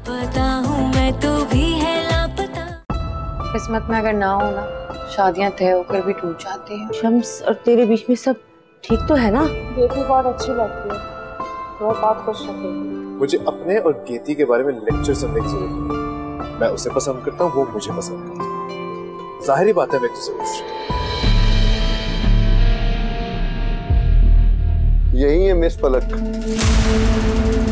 पता हूँ मैं तो भी है लापता। किस्मत में अगर ना हो ना, शादियां तय होकर भी टूट जाती हैं। शम्स और तेरे बीच में सब ठीक तो है ना? गेती बहुत अच्छी लगती है, बहुत खुश रखेगी। मुझे अपने और गेती के बारे में लेक्चर सुनने की जरूरत नहीं। मैं उसे पसंद करता हूँ, वो मुझे पसंद करता है। जाहिर बात है मैं तुझसे खुश हूँ। यही है मिस पलक।